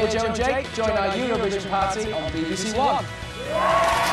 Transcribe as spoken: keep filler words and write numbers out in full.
Joe and Jake join our Eurovision party on B B C One.